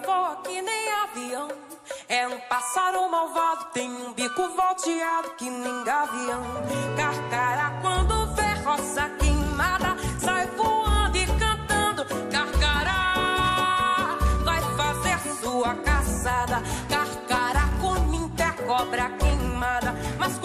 voa que nem avião. É um pássaro malvado, tem um bico volteado que nem gavião. Carcará quando vê roça queimada, sai voando e cantando. Carcará vai fazer sua caçada. Carcará com cobra queimada, mas